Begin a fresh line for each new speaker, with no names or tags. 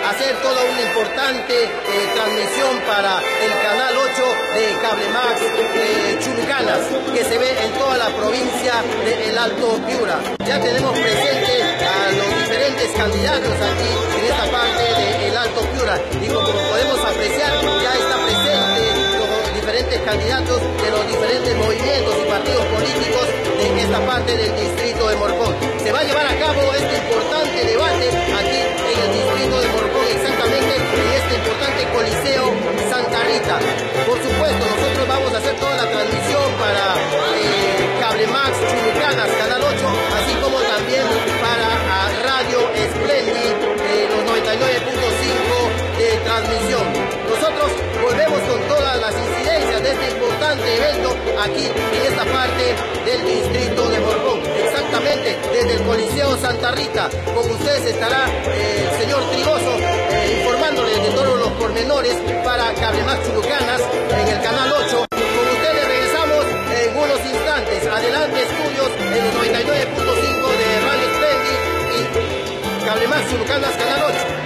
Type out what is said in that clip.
hacer toda una importante transmisión para el canal 8 de Cablemax Chulucanas, que se ve en toda la provincia del Alto Piura. Ya tenemos presente a los diferentes candidatos aquí en esta parte del Alto Piura, y como podemos apreciar, ya está presente los diferentes candidatos de los diferentes movimientos y partidos políticos de esta parte del distrito de Morcón. Se va a llevar a cabo este importante debate aquí en el distrito de Morcón, exactamente en este importante Coliseo Santa Rita. Por supuesto, nosotros vamos a hacer toda la transmisión para Cablemax Chulucanas, Canal 8, así como también para Radio Splendid, los 99.5 de transmisión. Nosotros volvemos con todas las incidencias de este importante evento aquí en esta parte del distrito de Morcón, exactamente desde el Coliseo Santa Rita. Con ustedes estará el señor Trigoso informándoles de todos los pormenores para Cablemax Chulucanas en el Canal 8. Con ustedes regresamos en unos instantes. Adelante, estudios en los 99.5 de Radio Splendid y Cablemax Chulucanas, Canal 8.